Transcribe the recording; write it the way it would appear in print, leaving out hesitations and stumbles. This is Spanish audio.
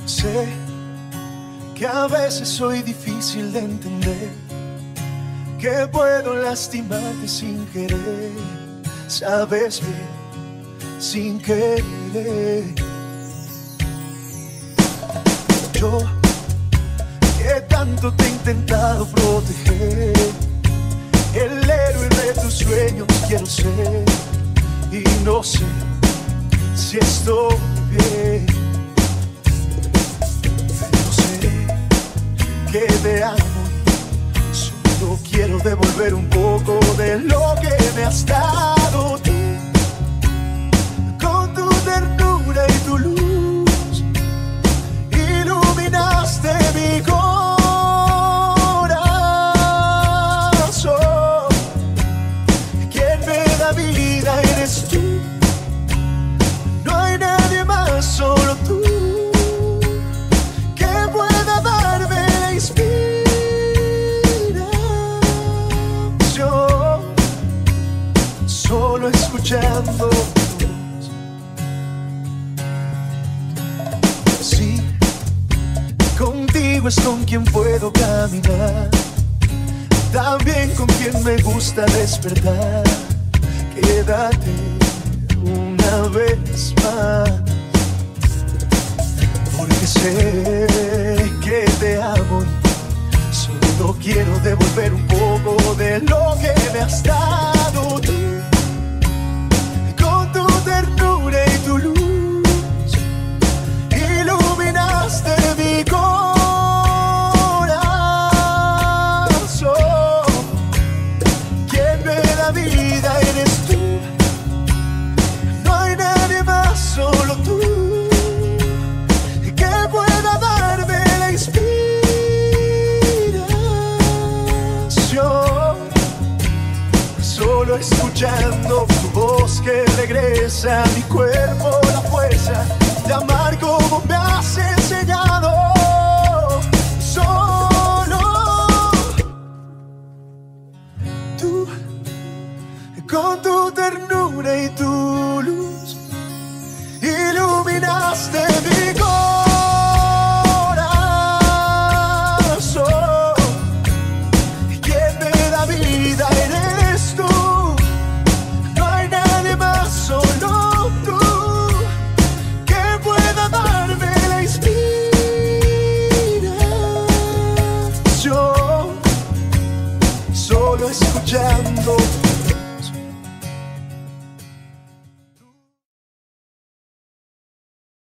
Sé que a veces soy difícil de entender, que puedo lastimarte sin querer, sabes bien, sin querer. Yo, que tanto te he intentado proteger, el héroe de tus sueños quiero ser, y no sé si estoy bien. Pero sé que te amo, solo quiero devolver un poco de lo que me has dado tú. Con tu ternura y tu luz iluminaste mi corazón. Quien me da vida eres tú, no hay nadie más, solo tú, que pueda darme la inspiración. Solo escuchando tu voz. Sí, contigo es con quien puedo caminar, también con quien me gusta despertar. Quédate una vez más, porque sé que te amo y solo quiero devolver un poco de lo que me has dado tú. Con tu ternura y tu luz iluminaste mi corazón. Quien me da vida eres tú, no hay nadie más, solo tú, que pueda darme la inspiración. Solo escuchando tu voz que regresa a mi cuerpo la fuerza de amar como me has enseñado. Solo tú, con tu ternura y tu luz iluminaste mi corazón. Quien me da vida eres tú, no hay nadie más, solo tú, que pueda darme la inspiración. Solo escuchando